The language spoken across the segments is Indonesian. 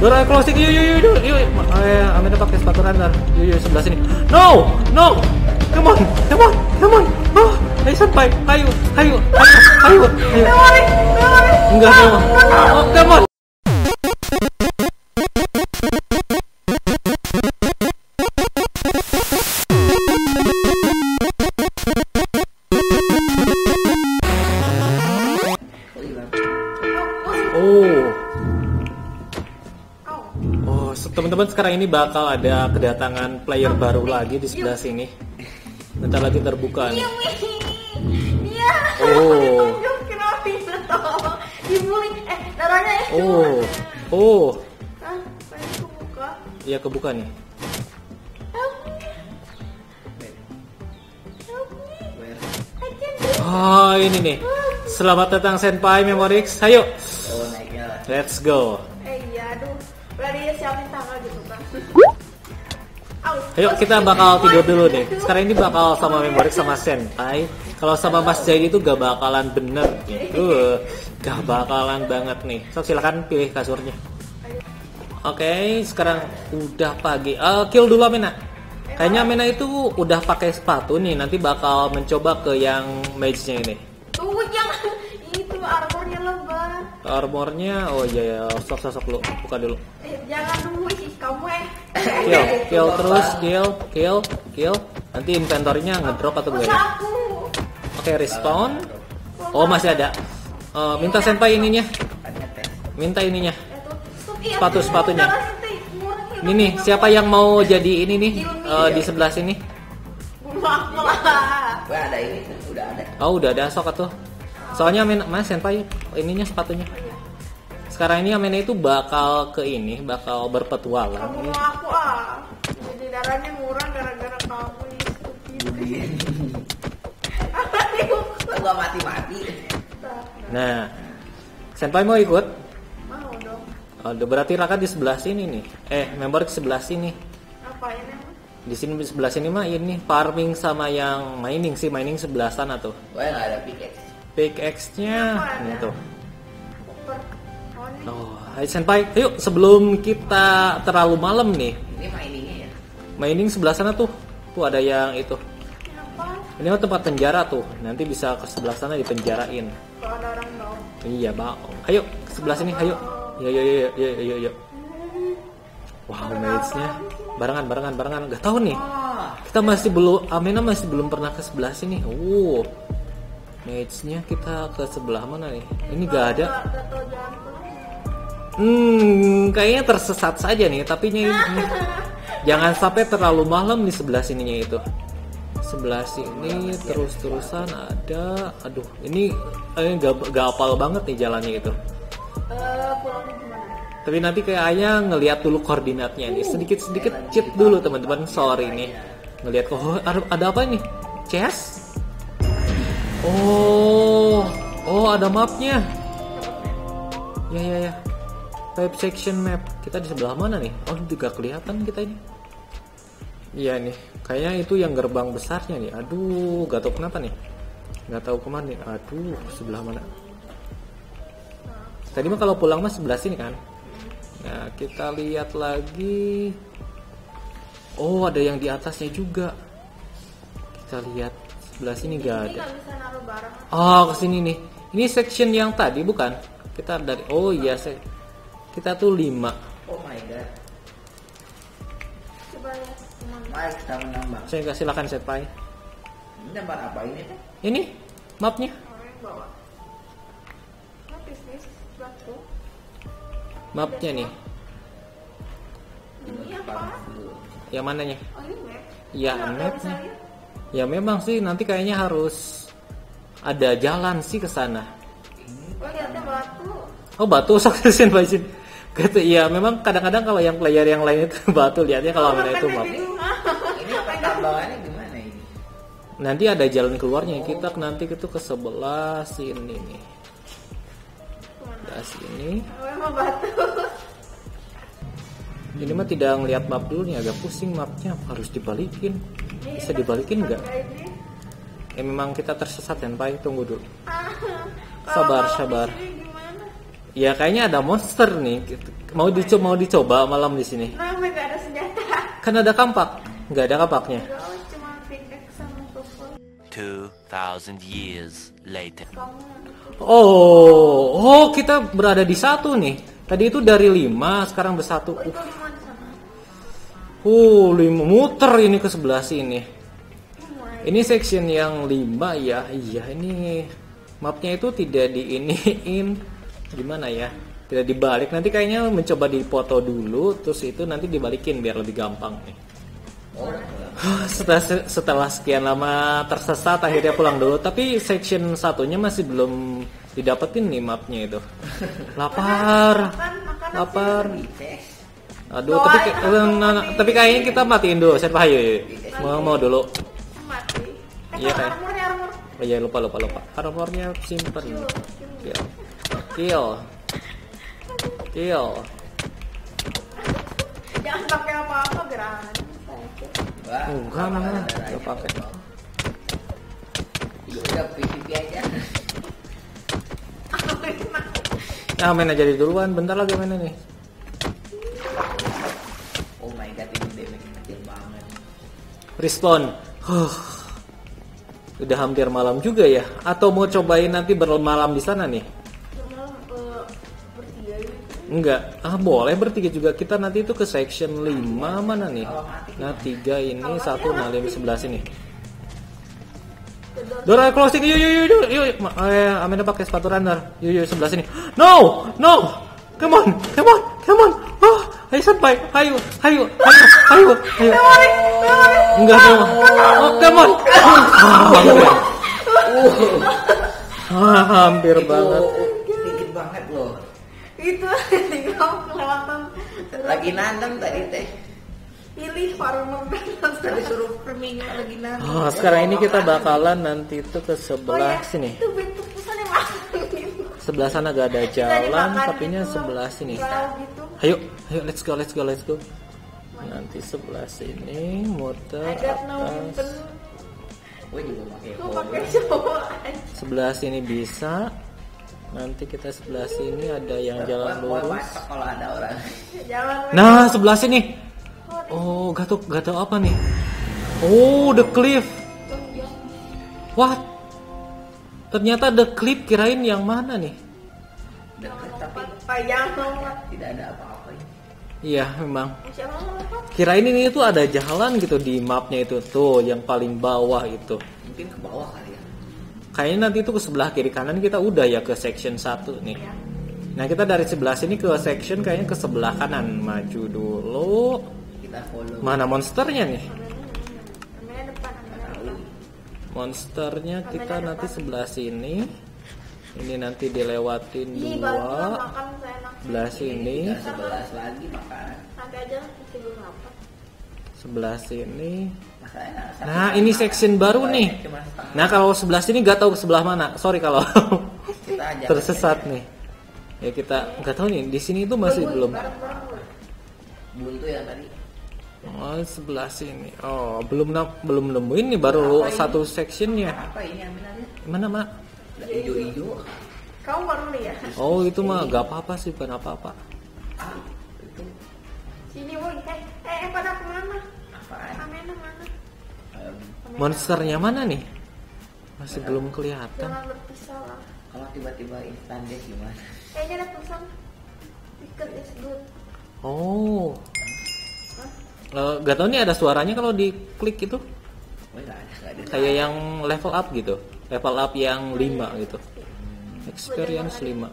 Dora closing, yuk. Amena pakai sepatu runner. Yuk sebelah sini. No. Come on. Oh, ayo sampai. Ayo. Enggak. Oh, come on. Teman-teman, sekarang ini bakal ada kedatangan player baru lagi di sebelah sini. Bentar lagi terbuka nih. Oh. Iya, kebuka nih. Oh, ini nih. Selamat datang Senpai Memorix. Ayo. Let's go. Ayo kita bakal tidur dulu deh. Sekarang ini bakal sama Memorix sama Senpai. Kalau sama Mas Jai itu gak bakalan bener gitu. Gak bakalan banget nih. So silakan pilih kasurnya. Oke, sekarang udah pagi. Kill dulu Amena. Kayaknya Amena itu udah pakai sepatu nih. Nanti bakal mencoba ke yang mage-nya ini. Tunggu, jangan. Itu armornya lebah. Armornya, oh iya ya, sok lu buka dulu. Jangan nunggu sih kamu Kill terus, kill. Nanti inventory-nya ngedrop atau gimana? Oke, respawn. Oh masih ada. Minta Senpai ininya. Minta ininya. Sepatunya. Ini nih, siapa yang mau jadi ini nih di sebelah sini? Ada ini, udah ada. Oh udah ada, sok tuh. Soalnya Mas Senpai ininya sepatunya. Sekarang ini Amena itu bakal ke ini, bakal berpetualang. Kamu mau aku jadi darahnya murah gara-gara kamu ini. Gua mati. Nah, Senpai mau ikut? Mau dong. Oh, berarti Raka di sebelah sini nih. Member di sebelah sini. Apa ini? Di sini di sebelah sini mah ini farming sama yang mining sih, mining sebelah sana tuh. Gua nggak ada pickaxe. Pickaxe-nya ini tuh. Oh, hai Senpai, yuk sebelum kita terlalu malam nih. Ini miningnya ya? Mining sebelah sana tuh. Tuh ada yang itu. Apa? Ini mah tempat penjara tuh. Nanti bisa ke sebelah sana dipenjarain. Kalau ada orang dong. Iya, Bang. Ayo ke sebelah sini, ayo. Yuk. Wow, mage-nya barengan. Gak tahu nih. Kita masih belum, Amena masih belum pernah ke sebelah sini. Mage-nya kita ke sebelah mana nih? Ini gak ada. Kayaknya tersesat saja nih, tapi ini jangan sampai terlalu malam di sebelah sininya itu. Sebelah sini terus-terusan ada. Aduh, ini gak hafal banget nih jalannya itu. Pulangnya gimana? Tapi nanti kayaknya ngelihat dulu koordinatnya nih. Sedikit cheat dulu teman-teman. Sorry nih. Ngelihat ada apa nih? Chest? Oh, ada mapnya. Ya. Type section map. Kita di sebelah mana nih? Oh, juga kelihatan kita ini. Iya nih. Kayaknya itu yang gerbang besarnya nih. Aduh, gak tahu kenapa nih. Gak tahu kemana nih. Aduh, sebelah mana? Tadi mah kalau pulang mah sebelah sini kan. Nah, kita lihat lagi. Oh, ada yang di atasnya juga. Kita lihat sebelah sini gak ada. Oh, kesini nih. Ini section yang tadi bukan? Kita dari kita tuh 5. Oh my god. Coba ya. Mike kita menambah. Saya kasih silakan Senpai. Ini tempat apa ini tuh? Ini mapnya. Orang bawa. What is this? Batu. Mapnya nih. Ini apa? Yang mananya? Oh, ini map. Ya, mapnya. Ya memang sih nanti kayaknya harus ada jalan sih ke sana. Oh, lihatnya batu. Oh, batu sok Senpai sini. Kata iya, memang kadang-kadang kalau yang player yang lain itu batu lihatnya kalau Amena itu map. Ini pertambangannya gimana ini? Nanti ada jalan keluarnya. Kita nanti itu ke sebelah sini nih. Sebelah sini. Memang batu. Ini mah tidak ngelihat map dulu nih, agak pusing mapnya. Harus dibalikin. Bisa dibalikin nggak? Memang kita tersesat Senpai, tunggu dulu. Sabar. Ya kayaknya ada monster nih. Mau dicoba malam di sini. Kenapa gak ada senjata? Kan ada kampak. Nggak ada kampaknya. Enggak, cuma pickaxe sama topeng. 2,000 years later. Kamu Oh, kita berada di 1 nih. Tadi itu dari 5, sekarang bersatu. itu gimana di sana? 5 muter ini ke sebelah sini. Oh my. Ini section yang 5 ya. Iya, ini mapnya itu tidak diiniin. Gimana ya? Tidak dibalik. Nanti kayaknya mencoba dipoto dulu, terus itu nanti dibalikin biar lebih gampang nih. Setelah sekian lama tersesat akhirnya pulang dulu. Tapi section satunya masih belum didapetin nih mapnya itu. Lapar. Lapar. Aduh, tapi kayaknya kita matiin dulu. Saya ayo. Mau dulu. Mati. Iya, kayak. Armor. Oh iya, lupa. Armornya simpen. Kill. Jangan pakai apa-apa gerangan. Wah, Enggak, mana? Enggak pakai. Udah PVP aja. Nah, main aja duluan. Bentar lagi mainnya nih. Oh my god, ini damage kecil banget. Respawn. Udah hampir malam juga ya. Atau mau cobain nanti bermalam di sana nih? Malam bertiga gitu. Enggak. Boleh bertiga juga. Kita nanti itu ke section 5 mana nih? Nah, 3 ini, 1 nah 5 sebelah sini. Dora closing. Yuk. Amanda pakai sepatu runner. Yuk sebelah sini. No. Come on. Ayo sampai. Ayo. Enggak. Oh, come on. Hampir banget. Dikit banget loh. Itu tinggal kelewatan. Lagi nandem tadi teh. Pilih farmer dan Tadi suruh farming lagi nandem. Sekarang ini kita bakalan nanti itu ke sebelah sini. Itu bentuk pesannya makan gitu. Sebelah sana gak ada jalan, dimakan tapi nya gitu, sebelah sini. pulau gitu. Ayo, let's go. Nanti sebelah sini, muter I got no atas. Gue juga pakai Lu pakai cowok aja. Sebelah sini bisa. Nanti kita sebelah sini ada yang jalan lurus. Kalau ada orang. Jalan. Nah, sebelah sini. Oh, gak tau apa nih. Oh, the cliff. What? Ternyata the cliff, kirain yang mana nih? Dekat tapi Panjang banget. tidak ada apa-apa. Iya, memang. Siapa mau? Kirain ini tuh ada jalan gitu di mapnya itu tuh, yang paling bawah itu. Mungkin ke bawah kali ya. Kayaknya nanti itu ke sebelah kiri kanan kita udah ya ke section 1 nih. Ya. Nah, kita dari sebelah sini ke section kayaknya ke sebelah kanan. Maju dulu. Kita follow. Mana monsternya nih? Namanya depan. Monsternya kita nanti sebelah sini. Ini nanti dilewatin Ih, baru dua. makan seenak. Sebelah sini, Kita 11 lagi makan. Nanti aja masih belum lapar. sebelah sini. Masalahnya Nah, ini section baru nih. cuma setengah. Nah, kalau sebelah sini nggak tahu ke sebelah mana. Sorry kalau Kita aja tersesat nih. Ya kita nggak tahu nih. Di sini itu masih belum. buntu ya tadi. Oh, sebelah sini. Oh, belum nemuin nih, baru satu sectionnya. Apa ini ambil aja? Mana, Mak? Hijau-hijau. Kamu baru lihat. Oh, itu mah gak apa-apa sih, bukan apa-apa. Ah, itu Sini woi. Pada kemana? apaan? Kamera mana? Monsternya mana nih? Masih belum kelihatan. Jangan berpisah lah. Kalau tiba-tiba instan death gimana? Kayaknya ada tulisan ticket is good. Oh. Gak tau nih ada suaranya kalau diklik itu. Oh, nggak ada. Kayak yang level up gitu. Level up yang 5 gitu. Experience 5.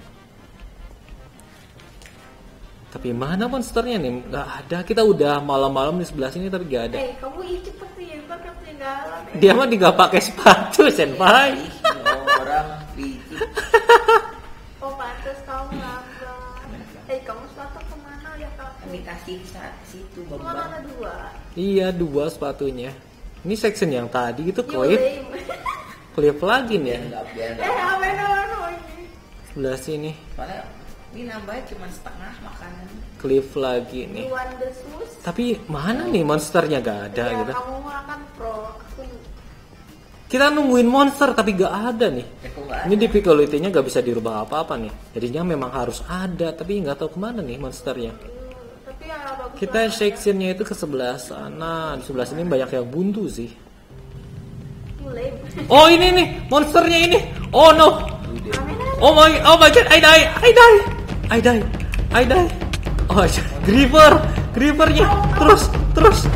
Tapi mana monsternya nih? Gak ada. Kita udah malam-malam di sebelah sini tapi gak ada. Kamu cepet sih, ntar ketinggalan. Dia mah juga pakai sepatu, senpai. Ih, orang licik. Oh pantas kamu lambat. Kamu sepatu kemana ya kamu? Dikasih situ Cuma beban. ada 2. Iya, 2 sepatunya. Ini section yang tadi itu You cliff. lame. Cliff lagi nih ya. Enggak biar Apa ini? Sebelah sini. soalnya ini nambahnya cuma setengah makanan. Cliff lagi nih. You want the sauce? Tapi mana nih monsternya gak ada Ya, gitu. kamu makan pro. Aku Kita nungguin monster tapi gak ada nih. kok nggak Ini difficulty-nya gak bisa dirubah apa-apa nih. Jadinya memang harus ada, tapi nggak tahu kemana nih monsternya. Tapi yang bagus Kita section-nya itu ke sebelah sana. Di sebelah sini banyak yang buntu sih. mulai. Oh ini nih, monsternya ini. Oh no. Oh my god, I die. Oh, Grievernya. Terus.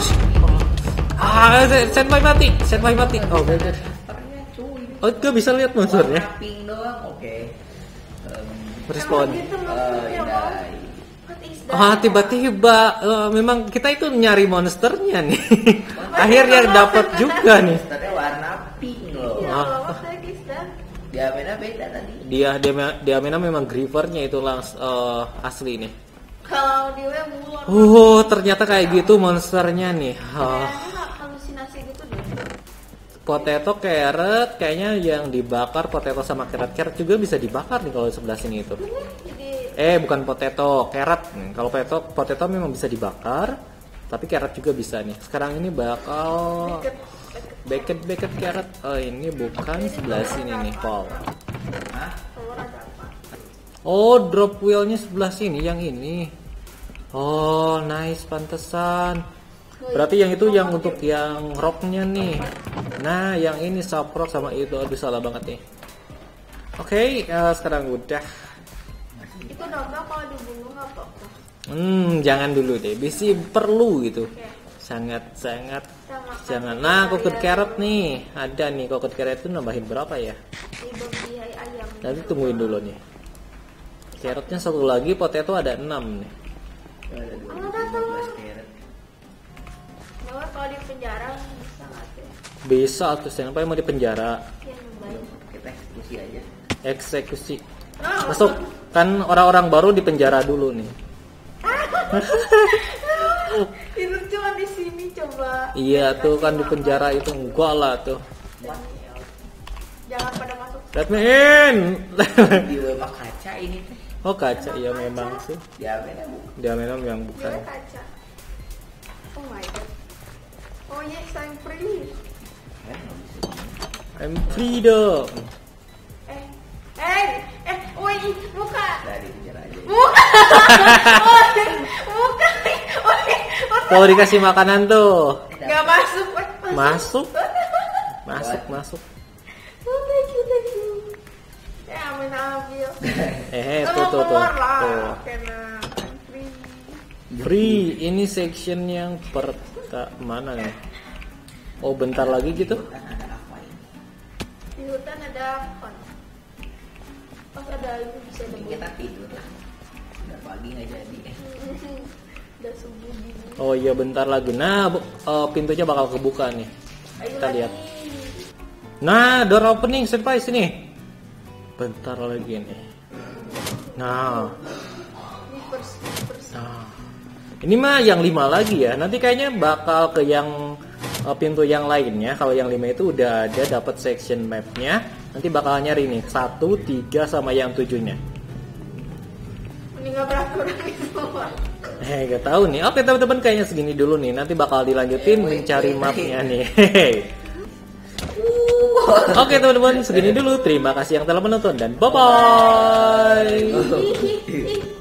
Senpai mati. Oh my god. monsternya cuy. Oh, gak bisa lihat monsternya. Warna pink doang. Oke. Respon. Gitu monsternya, Bang. Indai. What is that? Ah, tiba-tiba memang kita itu nyari monsternya nih. Akhirnya dapat juga nih. Monsternya warna pink loh. Ya, Ah. what the heck is that? Diamena beda tadi. Dia memang Grievernya itu asli nih. Kalau di web mulon. Ternyata kayak gitu monsternya nih. Kayaknya halusinasi gitu deh. Potato, carrot, kayaknya yang dibakar potato sama carrot juga bisa dibakar nih kalau di sebelah sini itu. Jadi Bukan potato, carrot. Kalau potato memang bisa dibakar, tapi carrot juga bisa nih. Sekarang ini bakal baked carrot. Oh, ini bukan sebelah sini nih, Paul. telur ada apa? Oh, drop wheel-nya sebelah sini yang ini. Oh, nice, pantesan. Berarti yang itu yang untuk yang rocknya nih. Nah, yang ini saprok sama itu. Aduh, salah banget nih. Oke, sekarang udah. Itu domba kalau dibunuh nggak apa-apa. Jangan dulu deh. Bisi perlu gitu. Sangat. Jangan. Nah, cooked carrot nih. Ada nih cooked carrot itu nambahin berapa ya? Di ayam. Nanti tungguin dulu nih. Carrotnya satu lagi, potato ada 6 nih. Ada Ada 12 carrot. Bahwa kalau di penjara bisa nggak sih? Bisa tuh, sampai mau di penjara. Ya nyobain. Kita eksekusi aja. Eksekusi. Masuk. Kan orang-orang baru di penjara dulu nih. Itu cuma di sini coba. Iya tuh kan di penjara itu enggak lah tuh. Jangan pada masuk. Let me in. Di web kaca ini teh. Oh kaca ya memang sih. Diamena bukan. Dia memang yang bukan. Dia kaca. Oh my god. Oh yes, I'm free. Kan nggak bisa. I'm freedom. Woi, buka. Dari penjara aja. Buka. Kalau dikasih makanan tuh Gak masuk. masuk. Masuk. Oh, thank you. Ya, amin ambil. Tuh. Keluar lah. Tuh. Kena I'm free. Free. Ini section yang mana nih? Oh bentar lagi gitu. Kan ada apa ini? Di hutan ada fun. Pas ada itu bisa Ini nemu. kita tidur lah. Udah pagi nggak jadi. Udah subuh gini. Oh iya bentar lagi. Nah pintunya bakal kebuka nih. Ayo Kita lagi. lihat. Nah, door opening senpai sini. Bentar lagi nih. Nah, Reverse. ini mah yang 5 lagi ya. Nanti kayaknya bakal ke yang pintu yang lainnya. Kalau yang 5 itu udah ada dapat section mapnya. Nanti bakal nyari nih 1, 3 sama yang 7-nya. Meninggal peraturan itu. Gak tahu nih. Oke teman-teman kayaknya segini dulu nih. Nanti bakal dilanjutin mencari mapnya nih. Oke teman-teman segini dulu. Terima kasih yang telah menonton dan bye bye.